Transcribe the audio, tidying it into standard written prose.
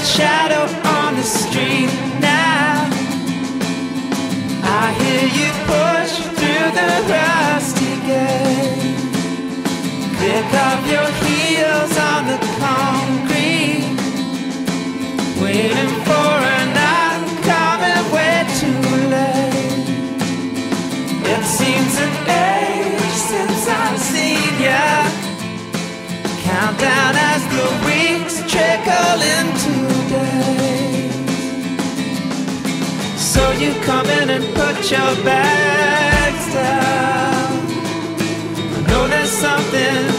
shadow on the street now. I hear you push through the rusty gate. Click of your heels on the concrete, waiting for an coming way too late. It seems an age since I've seen ya. Countdown as the weeks trickle into days. So you come in and put your bags down. I know there's something